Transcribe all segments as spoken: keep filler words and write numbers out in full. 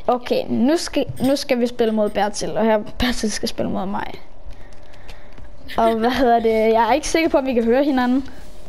Okay, nu skal, nu skal vi spille mod Bertil, og her Bertil skal spille mod mig. Og hvad hedder det? Jeg er ikke sikker på, om vi kan høre hinanden,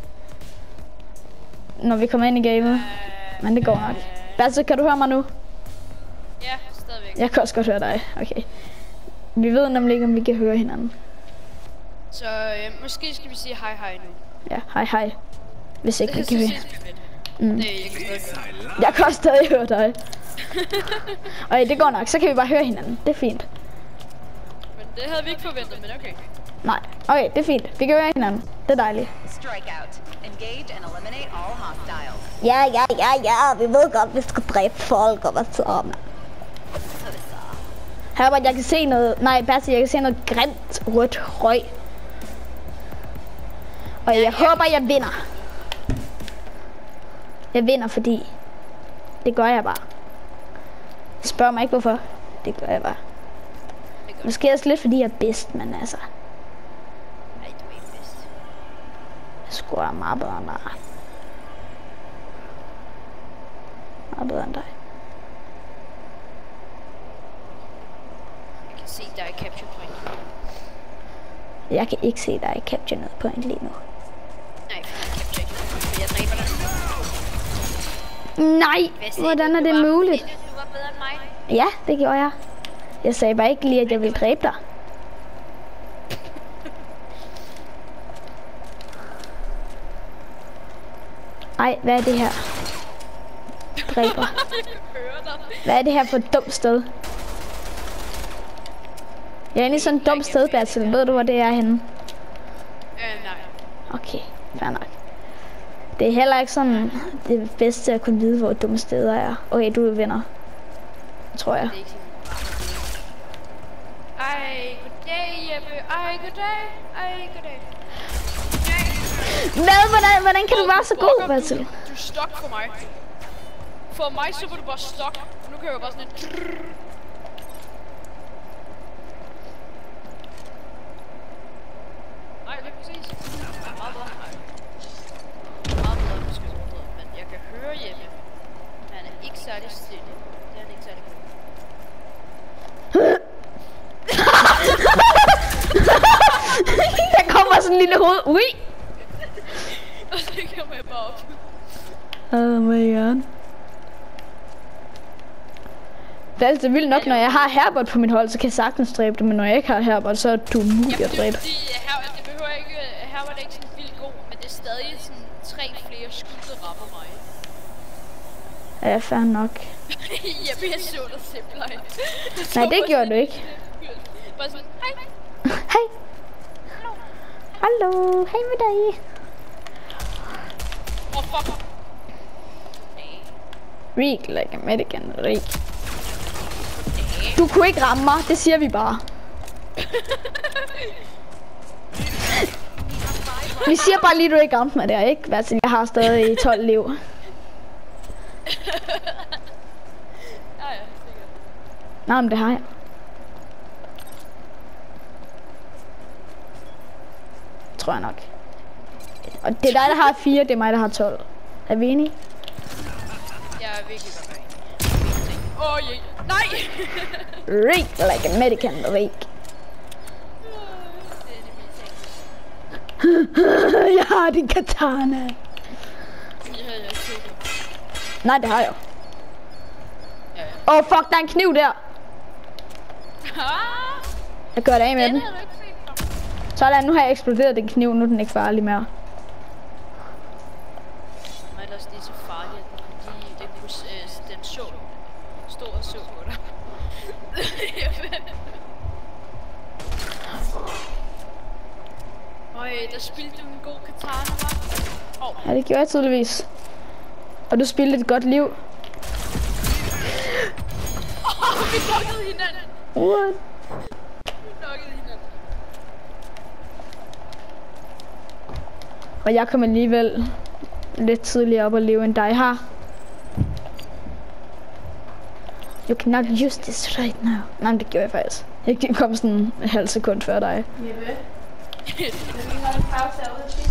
når vi kommer ind i gamet. Men det går nok. Bertil, kan du høre mig nu? Ja, stadigvæk. Jeg kan også godt høre dig. Okay. Vi ved nemlig ikke, om vi kan høre hinanden. Så øh, måske skal vi sige hej hej nu. Ja, hej hej. Hvis ikke vi kan høre. Mm. Det, jeg kan høre. Jeg kan også stadig høre dig. Og det går nok, så kan vi bare høre hinanden. Det er fint. Men det havde vi ikke forventet, men okay. Nej, okay, det er fint. Vi kan høre hinanden. Det er dejligt. Ja, ja, ja, ja. Vi ved godt, vi skal dræbe folk og hvad så. Herbert, jeg kan se noget. Nej, Bertil, jeg kan se noget grimt rødt røg. Og jeg, jeg håber, jeg vinder. Jeg vinder, fordi det gør jeg bare. Spørg mig ikke hvorfor. Det gør jeg bare. Måske også lidt fordi jeg er bedst, men altså. Nej, du er ikke bedst. Jeg scorer meget bedre end dig. Meget bedre end dig. Jeg kan se dig i capture point. Jeg kan ikke se dig i capture noget point lige nu. Nej, jeg capture ikke. Jeg dræber dig. Nej, hvordan er det muligt? Du var bedre end mig. Ja, det gjorde jeg. Jeg sagde bare ikke lige, at jeg ville dræbe dig. Ej, hvad er det her? Dræber. Hvad er det her for et dumt sted? Jeg er inde i sådan et dumt sted, Bertil. Ved du, hvor det er henne? Øh, nej. Okay, fair nok. Det er heller ikke sådan det bedste at kunne vide, hvor dumme steder er. Okay, du vinder. Tror jeg. Ej, goddag, Jeppe. Ej, goddag. Ej, goddag. Hvad? Hvordan, hvordan kan du være så god, Bertil? Du, du er stok for mig. For mig, så var du bare stok. Nu kan jeg jo bare sådan en... Ej, lige præcis. Meget bedre. Meget bedre, du skal sige. Men jeg kan høre Jeppe. Han er ikke særlig stille. Det er han ikke særlig god. Der kommer sådan en lille hoved. Ui! Og så kommer jeg bare op. Oh my god. Det er altid vildt nok, når jeg har Herbert på mit hold, så kan jeg sagtens dræbe det, men når jeg ikke har Herbert, så er du umulig at dræbe. Fordi Herbert, det behøver ikke, Herbert er ikke sådan vildt god, men det er stadig sådan tre flere skud, der rammer mig. Ja, fair nok. Jeppe, jeg så dig simpelthen. Nej, det gjorde du ikke. Bare sådan, hej. Hej. Hallo. Hej med dig. Åh, oh, fuck. Reek like a American Reek. Du kunne ikke ramme mig, det siger vi bare. Vi siger bare lige, du ikke ramte mig der, ikke? Hvad jeg har stadig tolv liv. Ja, ja, sikkert. Nej, men det har jeg. Tror jeg nok. Og det er dig, der har fire, det er mig, der har tolv. Er vi enige? Jeg er virkelig godt med. Åh, oh, yeah. Nej! Reek like a American Reek. Jeg har din katana. Ja, jeg ser det. Nej, det har jeg. Ja, ja. Åh, oh, fuck, der er en kniv der. Jeg gør det af med den. Sådan, nu har jeg eksploderet den kniv, nu er den ikke farlig mere. Men ellers det er så farligt, fordi den, kunne, øh, den så, stod og så på dig. Øj, der spildte du en god katana, hva'? Oh. Ja, det gjorde jeg tydeligvis. Og du spildte et godt liv. Åh, oh, vi knokkede hinanden. What? Vi knokkede hinanden. Og jeg kom alligevel lidt tidligere op og leve end dig har. You cannot use this right now. Nej, det gjorde jeg faktisk. Jeg kom sådan en halv sekund før dig. Jeppe. Vil vi have en pause af det?